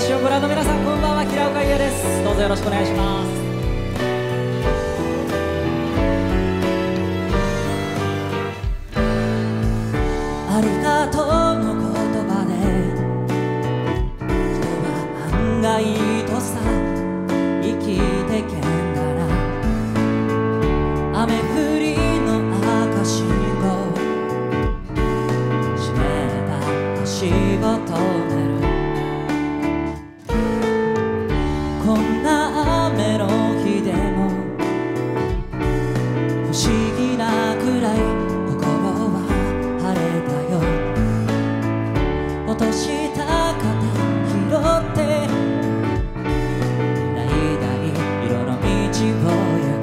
をご覧の皆さん、こんばんは。平岡優也です。どうぞよろしくお願いします。ありがとうの言葉で人は案外とさ生きてけんだな。雨降りの赤信号湿った足を止める。こんな雨の日でも不思議なくらい心は晴れたよ。落とした肩拾って代々色の道を行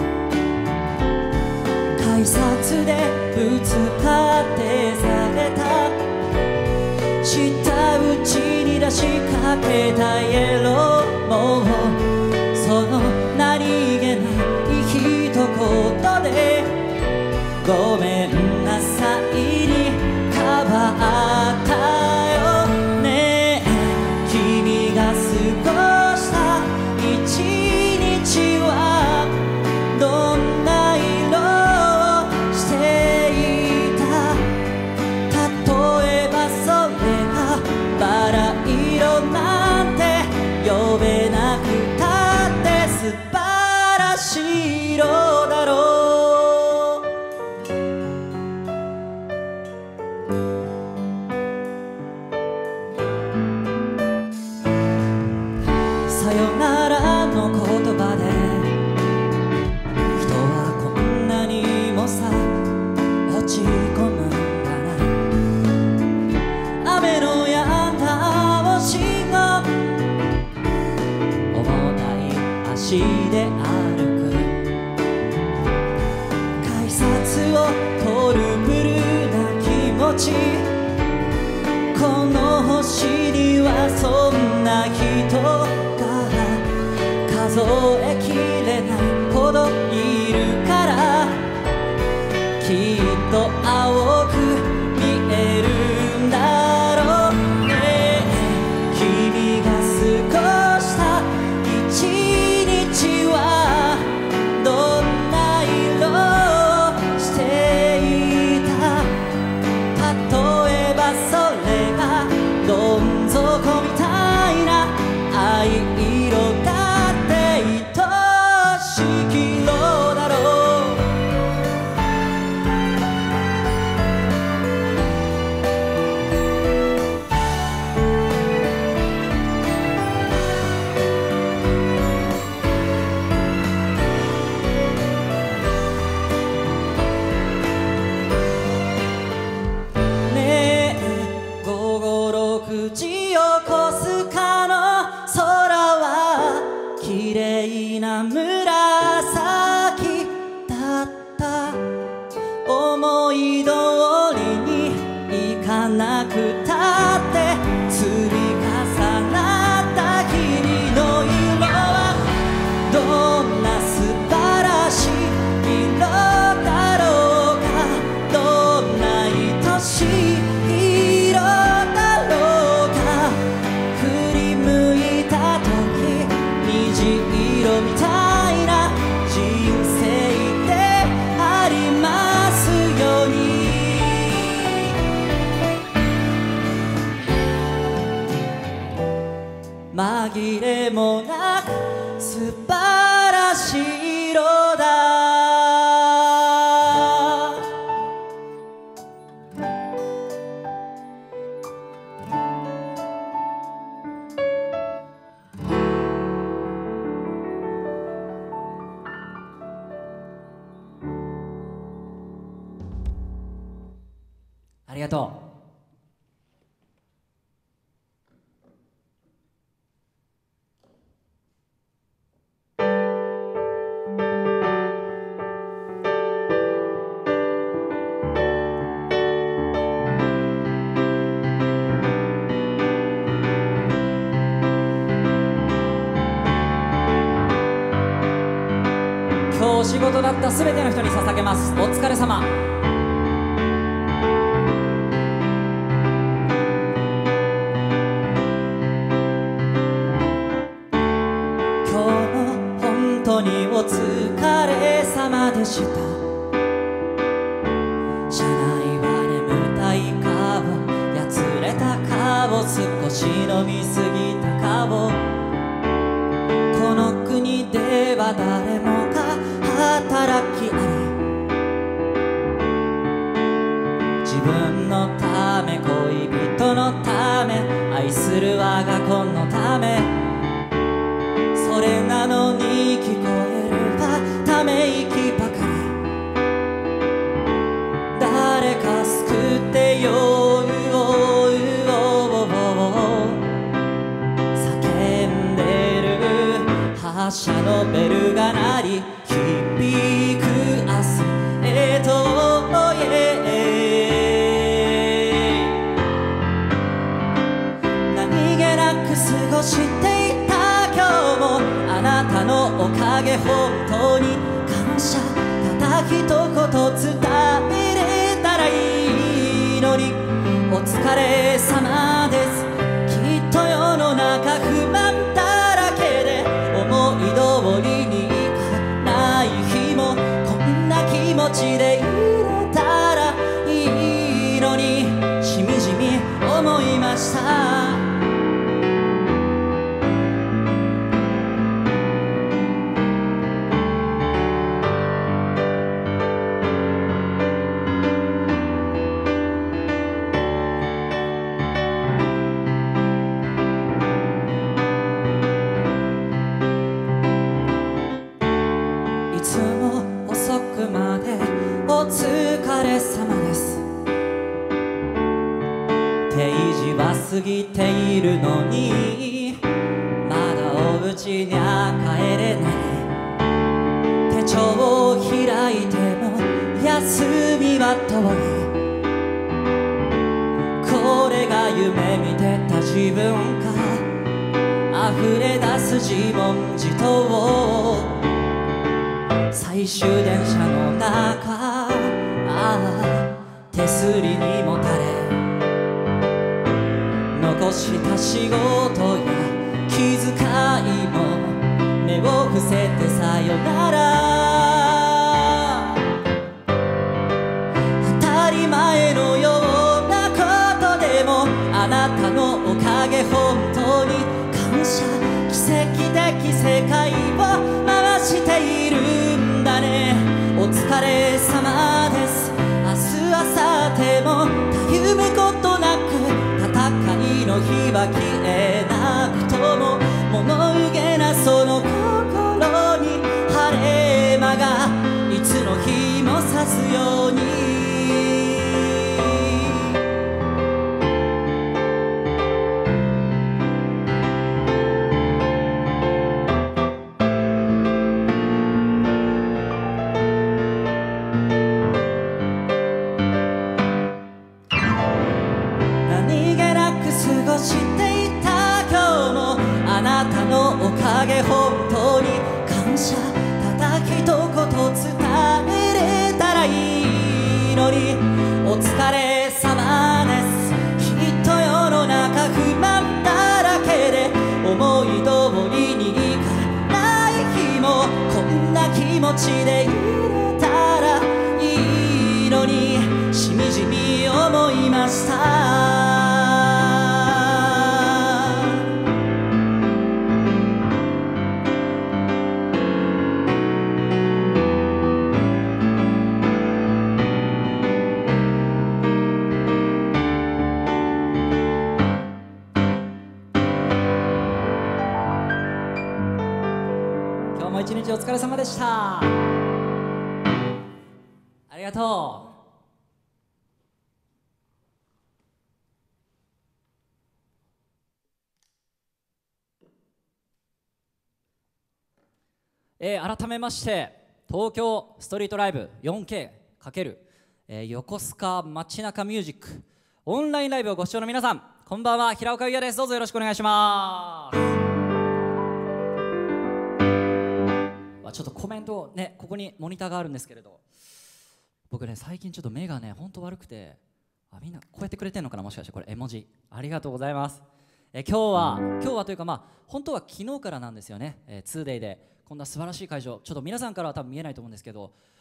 く。改札でぶつかってされた舌打ちに出しかけたイエロー。もうその何気ない一言でごめんなさいに変わったよね。君が過ごした一日はどんな色をしていた。例えばそれがバラ色なんて呼べなくたって素晴らしい色だろう。さよならの言葉で人はこんなにもさ落ち込むんだな。雨の止んだ星が重たい足で歩く。改札を通るブルーな気持ち。この星にはそんな人が数えきれないほどいるから、きっと青く見えるんだろうね。君が過ごした一日はどんな色をしていた。例えばそれがどん底みたいな藍色だって愛しき色だろう。ねえ午後6時を越すかの空は綺麗な紫だった。思い通りにいかなくたって積み重なった君の色はどんな素晴らしい色だろうか。どんな愛しい色だろうか。振り向いた時虹色みたいな人生でありますように。紛れもなく素晴らしい色だ。ありがとう。今日仕事だったすべての人に捧げます。お疲れ様。 した。車内は眠たい顔、やつれた顔、少し飲みすぎた顔。この国では誰もが働きあり、自分のため恋人のため愛する我が子のため、それなのに聞こえるはため息ばかり。誰か救ってよ叫んでる発車のベルが鳴り響く明日へと何気なく過ごしていた今日もあなたのおかげ本当に感謝、ただ一言伝えれたらいいのに。お疲れ様です。きっと世の中不満だらけで思い通りにいかない日も、こんな気持ちでいれたらいいのに、しみじみ思いました。いつも遅くまでお疲れ様です。定時は過ぎているのにまだお家には帰れない。手帳を開いても休みは遠い。これが夢見てた自分か、溢れ出す自問自答。最終電車の中、手すりにもたれ残した仕事や気遣いも目を伏せてさよなら。当たり前のようなことでもあなたのおかげ本当に感謝。奇跡的世界を回しているんだね。お疲れ様です。明日明後日もたゆむことなく戦いの火は消えなくとも、物憂げなその心に晴れ間がいつの日も差すように。過ごしていた今日もあなたのおかげ本当に感謝、ただ一言伝えれたらいいのに。お疲れ様です。きっと世の中不満だらけで思い通りにいかない日も、こんな気持ちでいれたらいいのに、しみじみ思いました。一日お疲れ様でした。ありがとう。改めまして東京ストリートライブ 4K× 横須賀街中ミュージックオンラインライブをご視聴の皆さん、こんばんは。平岡優也です。どうぞよろしくお願いします。ちょっとコメントね、ここにモニターがあるんですけれど、僕ね最近ちょっと目がねほんと悪くて、みんなこうやってくれてんのかな、もしかしてこれ絵文字ありがとうございます。今日はというか本当は昨日からなんですよね。2day でこんな素晴らしい会場、ちょっと皆さんからは多分見えないと思うんですけど、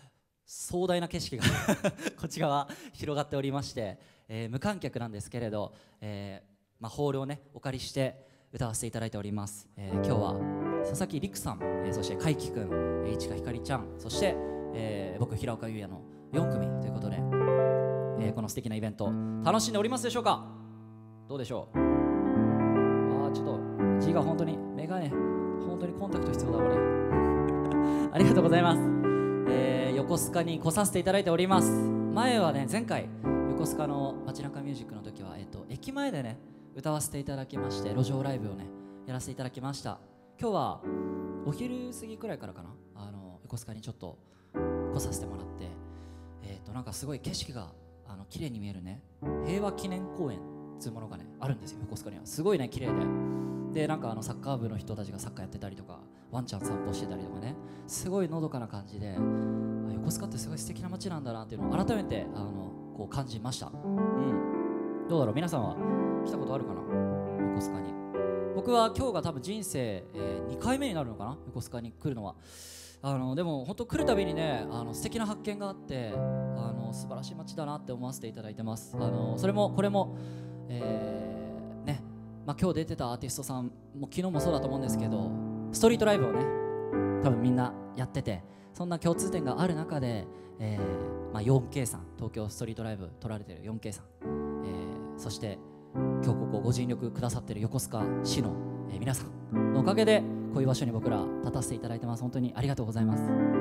壮大な景色がこっち側広がっておりまして、無観客なんですけれど、ホールをねお借りして歌わせていただいております。今日は佐々木陸さん、そして海輝くん、市川ひかりちゃん、そして、僕平岡優也の4組ということで、この素敵なイベント楽しんでおりますでしょうか。どうでしょう。ちょっと字が本当にメガネ本当にコンタクト必要だこれありがとうございます。横須賀に来させていただいております。前はね、前回横須賀の街中ミュージックの時は、駅前でね歌わせていただきまして、路上ライブをねやらせていただきました。今日はお昼過ぎくらいからかな、横須賀にちょっと来させてもらって、なんかすごい景色が綺麗に見えるね平和記念公園っていうものがねあるんですよ。横須賀にはすごいね綺麗で、なんかサッカー部の人たちがサッカーやってたりとか、ワンちゃん散歩してたりとかね、すごいのどかな感じで、横須賀ってすごい素敵な街なんだなっていうのを改めてこう感じました。どうだろう、皆さんは来たことあるかな、横須賀に。僕は今日が多分人生、2回目になるのかな、横須賀に来るのは。でも本当来るたびにね素敵な発見があって、素晴らしい街だなって思わせていただいてます。それもこれも、ね、今日出てたアーティストさんも昨日もそうだと思うんですけど、ストリートライブをね多分みんなやってて、そんな共通点がある中で、4K さん、東京ストリートライブ撮られてる 4K さん、そして今日ここご尽力くださってる横須賀市の、皆さんのおかげでこういう場所に僕ら立たせていただいてます。本当にありがとうございます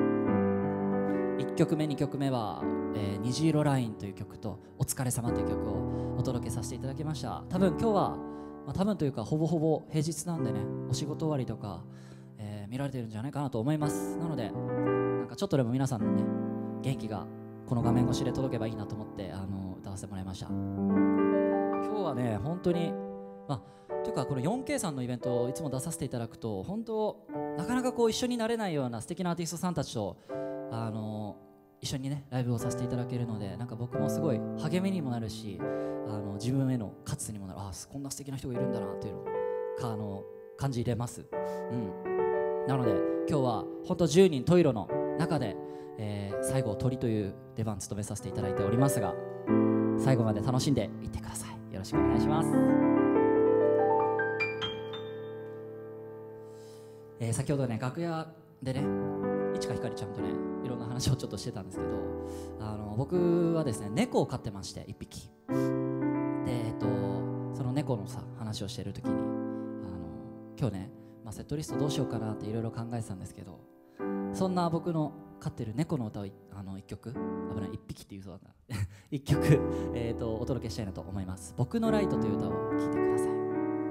。1曲目2曲目は、虹色ラインという曲とお疲れ様という曲をお届けさせていただきました。多分今日は、多分というかほぼほぼ平日なんでね、お仕事終わりとか、見られてるんじゃないかなと思います。なのでなんかちょっとでも皆さんのね元気がこの画面越しで届けばいいなと思って歌わせてもらいました。今日はね本当にというかこの 4K さんのイベントをいつも出させていただくと、本当なかなかこう一緒になれないような素敵なアーティストさんたちと一緒にねライブをさせていただけるので、なんか僕もすごい励みにもなるし、自分への活にもなる。こんな素敵な人がいるんだなっていうのを感じれます。なので今日は本当10人十色の中で、最後鳥という出番務めさせていただいておりますが、最後まで楽しんでいってください。よろしくお願いします。先ほどね楽屋でね市川ひかりちゃんとねいろんな話をちょっとしてたんですけど、僕はですね猫を飼ってまして1匹で、その猫の話をしてる時に今日ね、セットリストどうしようかなっていろいろ考えてたんですけど、そんな僕の飼ってる猫の歌を1曲、危ない1匹って言うそうなんだ1曲、お届けしたいなと思います。僕のライトという歌を聴いてください。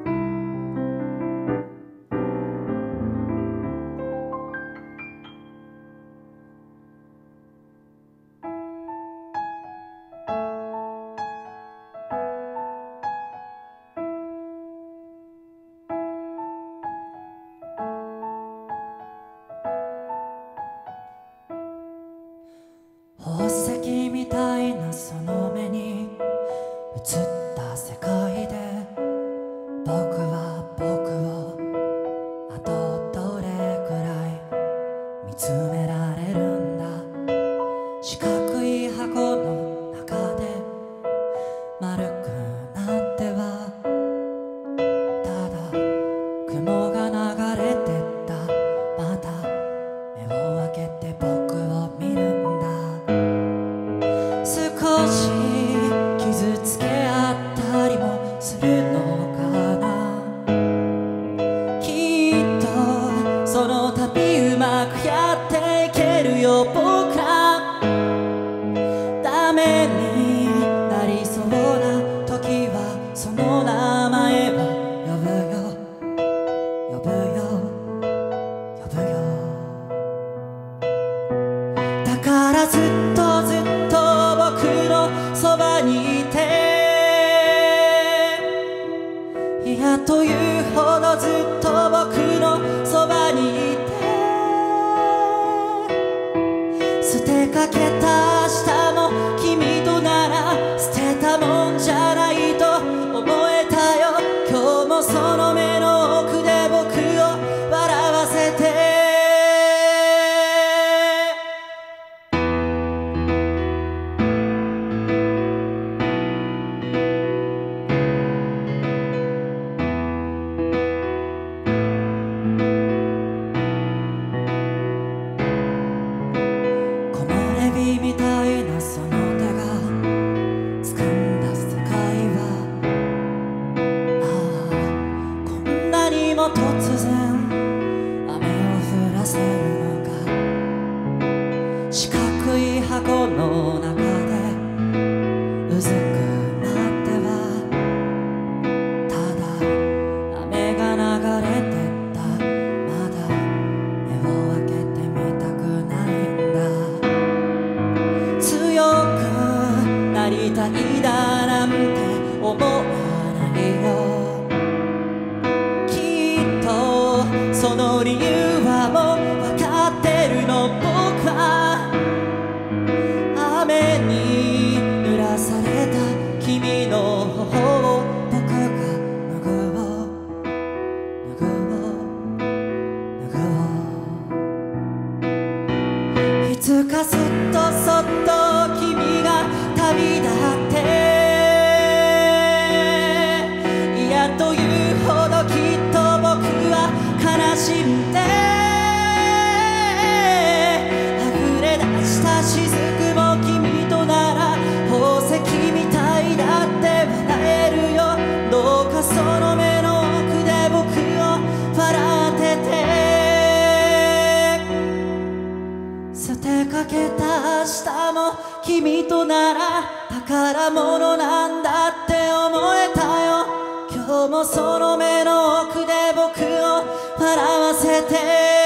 宝石みたいなその目に映った世界で、僕は僕をあとどれくらい見つめられるんだ。四角い箱の中で丸くなってはただ雲が流れてった。また目を開けて僕を見るんだ。少し傷つけ合ったりもするのかな。きっとその度うまくやっていけるよ。僕らダメになりそうな時はその名前を呼ぶよ呼ぶよ呼ぶよ。だからずっとずっと僕のそばにいて、いやというほどずっと僕のそばにいて、捨てかけた明日も君となら捨てたもんじゃないと思えたよ。今日もその目の奥で僕を笑わせて。 突然雨を降らせるのか、四角い箱の中でうずくまってはただ雨が流れてった。まだ目を開けてみたくないんだ。強くなりたいだなんて思わないよ。きっとその理由はもう分かってるの。僕は雨に濡らされた君の頬を僕が拭おう拭おう拭おう。いつかそっとそっと君が旅立って嫌というほどきっと僕は悲しんで溢れ出した雫も君となら宝石みたいだって笑えるよ。どうかその目の奥で僕を笑ってて。捨てかけた明日も君となら宝物なんだって思えたよ。今日もその目の奥で僕を笑わせて。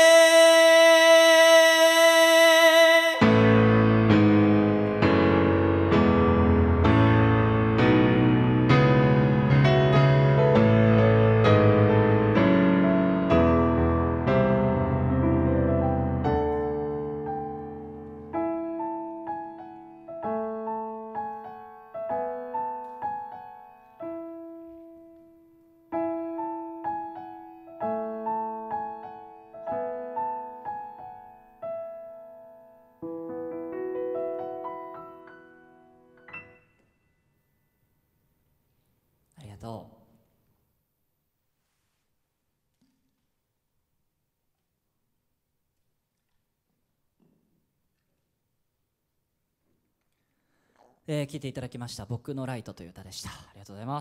ありがとう。聴いていただきました「僕のライト」という歌でした。ありがとうございます。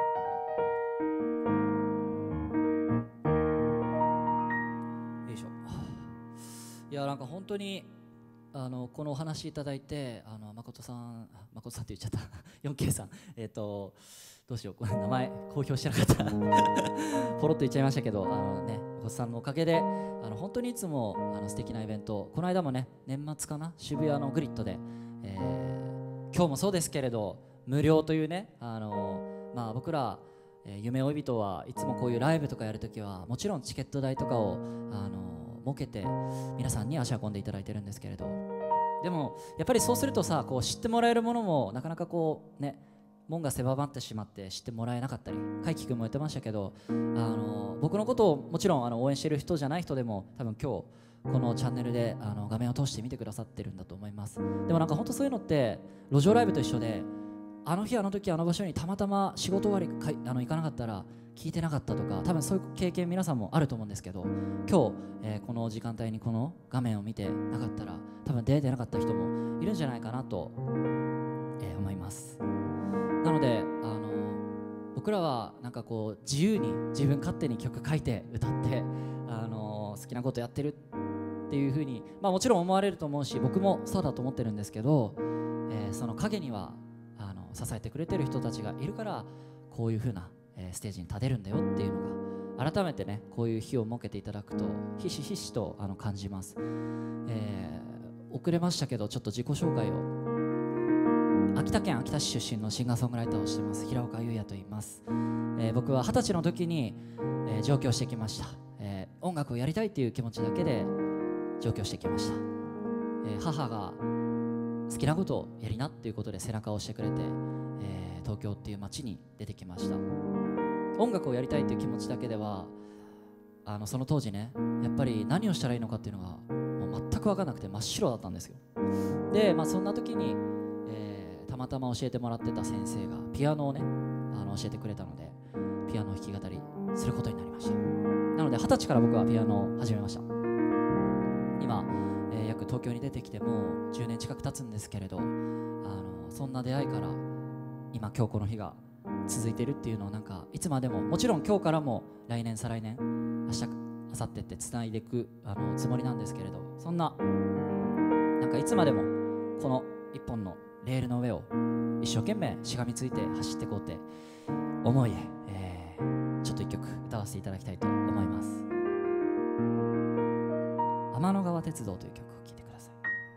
よいしょ。いや、なんか本当にこのお話いただいて、誠さんって言っちゃった。4K さん、どうしよう、これ名前公表してなかったポロッと言っちゃいましたけど、誠さんのおかげで本当にいつも素敵なイベント、この間もね、年末かな、渋谷のグリッドで、今日もそうですけれど無料というね、僕ら、夢追い人はいつもこういうライブとかやるときはもちろんチケット代とかを設けて皆さんに足運んでいただいてるんですけれど、でもやっぱりそうするとさ、こう知ってもらえるものもなかなかこうね、門が狭まってしまって知ってもらえなかったり、海輝くんも言ってましたけど、僕のことをもちろん応援してる人じゃない人でも多分今日このチャンネルで画面を通して見てくださってるんだと思います。でもなんか本当そういうのって路上ライブと一緒で、あの日あの時あの場所にたまたま仕事終わり行かなかったら聞いてなかったとか、多分そういう経験皆さんもあると思うんですけど、今日、この時間帯にこの画面を見てなかったら多分出会えてなかった人もいるんじゃないかなと、思います。なので僕らはなんかこう自由に自分勝手に曲書いて歌って好きなことやってるっていう風に、もちろん思われると思うし、僕もそうだと思ってるんですけど、その陰には支えてくれてる人たちがいるから、こういう風なステージに立てるんだよっていうのが改めてね、こういう日を設けていただくとひしひしと感じます。遅れましたけどちょっと自己紹介を。秋田県秋田市出身のシンガーソングライターをしています平岡優也と言います。僕は20歳の時に、上京してきました。音楽をやりたいっていう気持ちだけで上京してきました。母が好きなことをやりなっていうことで背中を押してくれて、東京っていう街に出てきました。音楽をやりたいっていう気持ちだけではその当時ね、やっぱり何をしたらいいのかっていうのがもう全く分からなくて真っ白だったんですよ。で、そんな時に、たまたま教えてもらってた先生がピアノをね教えてくれたので、ピアノを弾き語りすることになりました。なので20歳から僕はピアノを始めました。今、約東京に出てきてもう10年近く経つんですけれど、そんな出会いから今日この日が続いてるっていうのをなんかいつまでも、もちろん今日からも来年再来年明日明後日ってつないでいくつもりなんですけれど、そんななんかいつまでもこの一本のレールの上を一生懸命しがみついて走っていこうって思いで、ちょっと一曲歌わせていただきたいと思います。天の川鉄道という曲を聴いてください。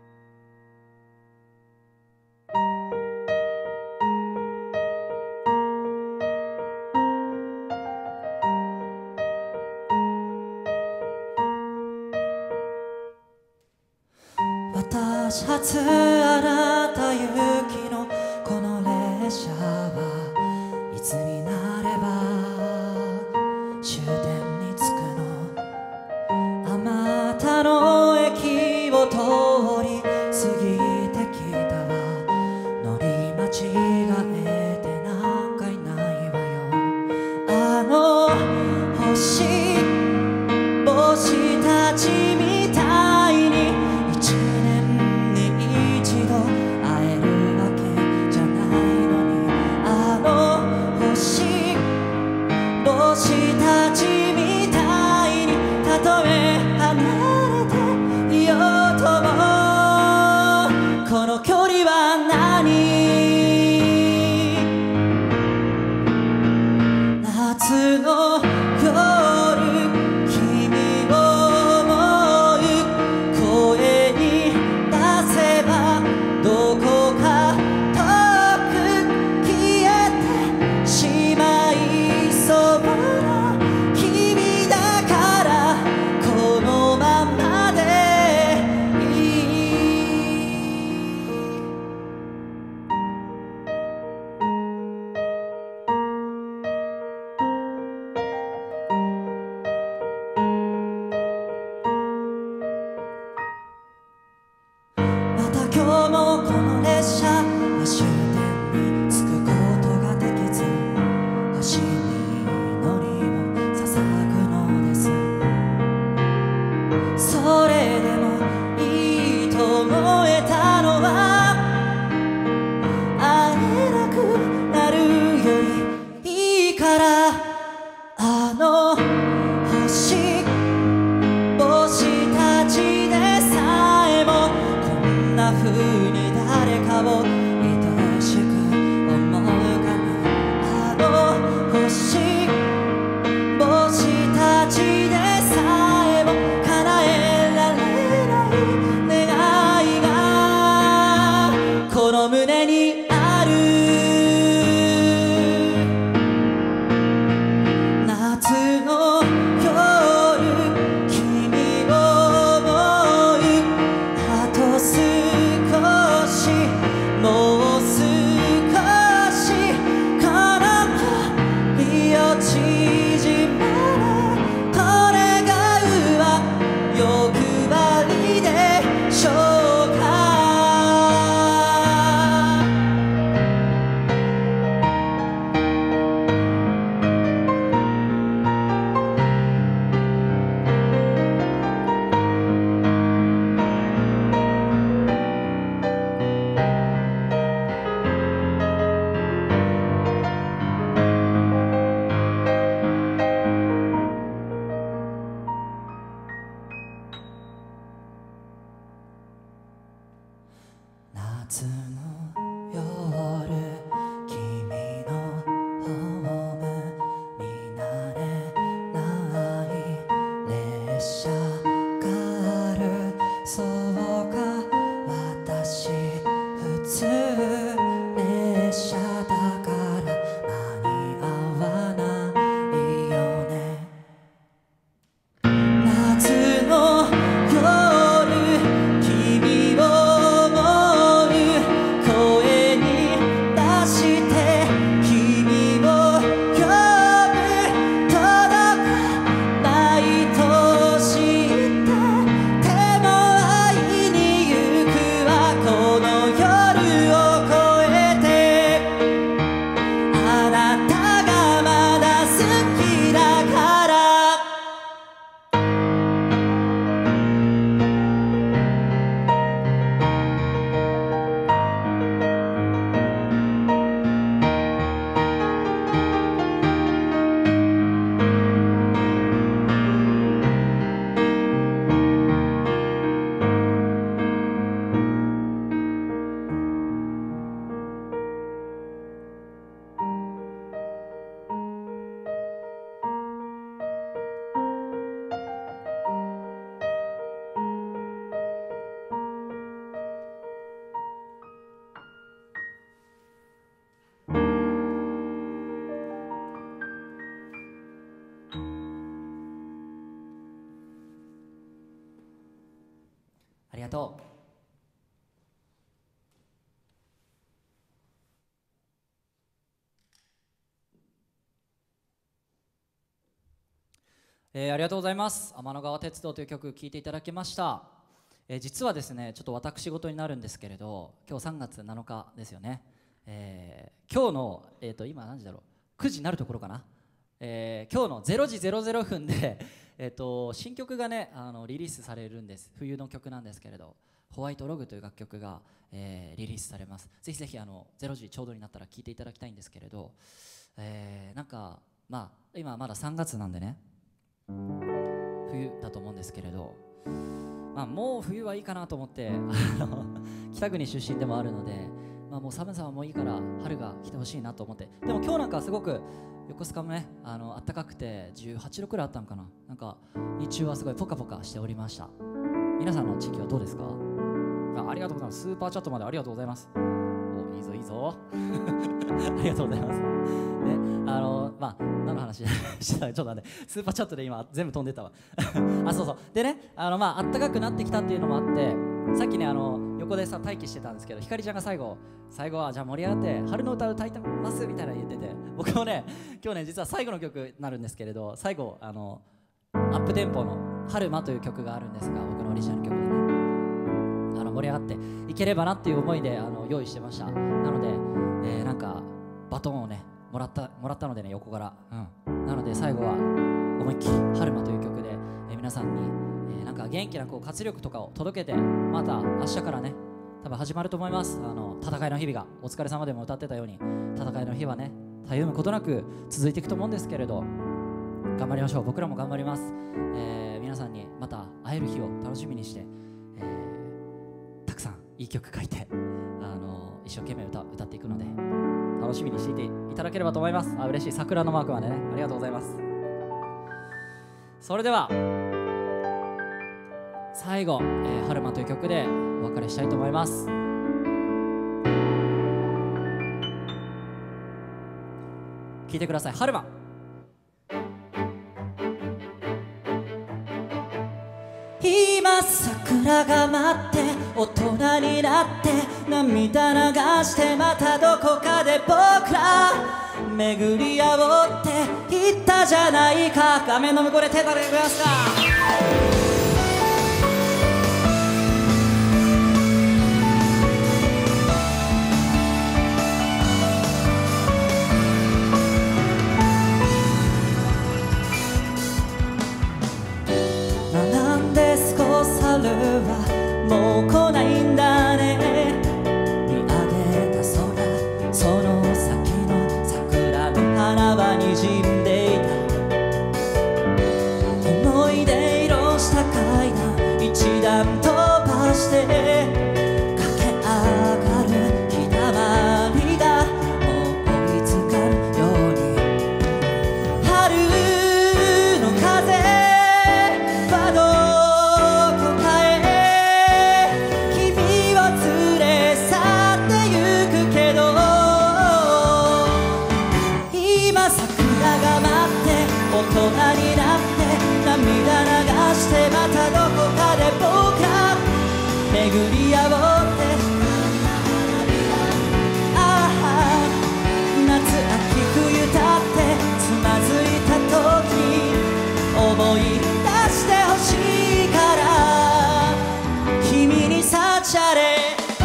私初あなた行きのこの列車はいつになれば終点に着くの。あまたの駅を通り過ぎてきたわ。乗り間違えてなんかいないわよ。あの星たちみたいに一年に一度会えるわけじゃないのに、あの星たちみたいにたとえ離れていようともこの距離は夏の夜しありがとう。ありがとうございます。天の川鉄道という曲聴いていただきました。実はですね、ちょっと私事になるんですけれど、今日3月7日ですよね。今日の、今何時だろう、9時になるところかな。今日の0時00分で、新曲がねリリースされるんです。冬の曲なんですけれど、ホワイトログという楽曲が、リリースされます。ぜひぜひ0時ちょうどになったら聴いていただきたいんですけれど、なんか今まだ3月なんでね、冬だと思うんですけれど、もう冬はいいかなと思って北国出身でもあるので、もう寒さはもういいから春が来てほしいなと思って。でも今日なんかすごく横須賀もね暖かくて18度くらいあったのかな。なんか日中はすごいポカポカしておりました。皆さんの地域はどうですか？ありがとうございます。スーパーチャットまでありがとうございます。お、いいぞいいぞありがとうございますね。何の話してたかちょっと待って、スーパーチャットで今全部飛んでたわそうそうでね、暖かくなってきたっていうのもあって、さっきね横でさ待機してたんですけど、ひかりちゃんが最後はじゃあ盛り上がって春の歌を歌いますみたいな言ってて、僕もね今日ね実は最後の曲になるんですけれど、最後アップテンポの春馬という曲があるんですが、僕のオリジナル曲でね盛り上がっていければなっていう思いで用意してました。なので、なんかバトンをねもらったのでね、横から、なので最後は思いっきり春馬という曲で、皆さんに、なんか元気な活力とかを届けて、また明日からね多分始まると思います。戦いの日々が、お疲れ様でも歌ってたように戦いの日はねたゆむことなく続いていくと思うんですけれど、頑張りましょう。僕らも頑張ります。皆さんにまた会える日を楽しみにして、たくさんいい曲書いて一生懸命歌っていくので楽しみにしていていただければと思います。嬉しい、桜のマークまでね、ありがとうございます。それでは最後、春馬という曲でお別れしたいと思います。聴いてください、春馬。今桜が待って大人になって涙流してまたどこかで僕ら巡り合おうって言ったじゃないか。画面の向こうで手叩いてくれますか？なんで少し春はもう来ないんだね。見上げた空、その先の桜の花はにじんでいた。思い出色した階段一段飛ばして駆け上がる日だまりがもう追いつかぬように、春の風はどこかへ君を連れ去ってゆくけど、今桜が待って大人になって涙流してまたどこかで僕ら巡り合おうって。ああ夏秋冬だってつまずいた時思い出してほしいから君にサチャレ。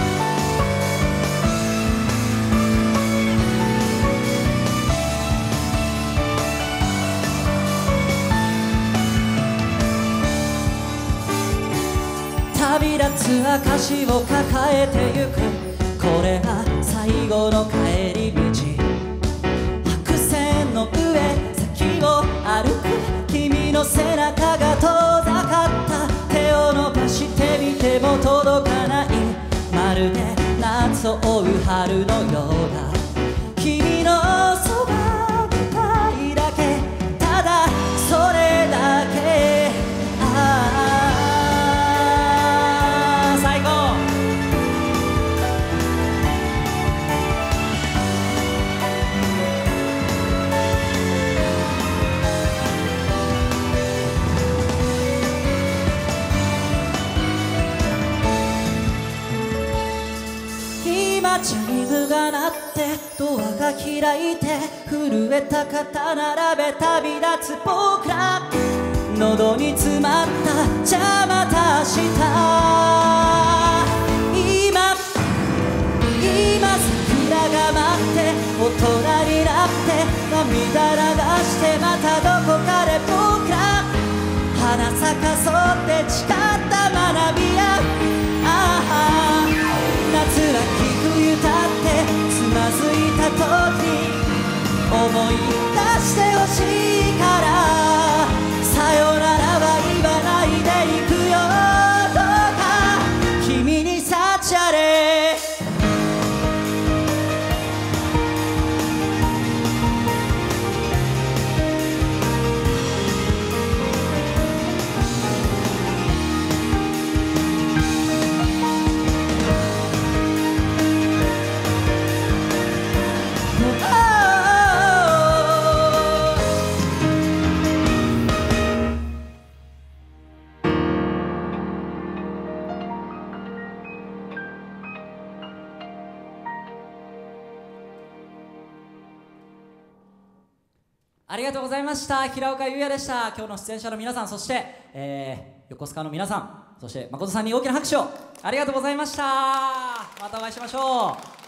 旅立つ証を抱えてゆく、これが最後の帰り道。白線の上先を歩く君の背中が遠ざかった。手を伸ばしてみても届かない、まるで夏を追う春のようだ。君のそばにいたいだけ、ただそれだけ。最高。 が鳴ってドアが開いて震えた肩並べ旅立つ僕ら喉に詰まったじゃあまた明日今桜が待って大人になって涙流してまたどこかで僕ら花咲かそうって誓った学びや夏は冬だってつまずいた時思い出してほしいからさよならは言わないでいくよどうか君に幸あれありがとうございました。平岡優也でした。今日の出演者の皆さん、そして、横須賀の皆さん、そして誠さんに大きな拍手をありがとうございました。またお会いしましょう。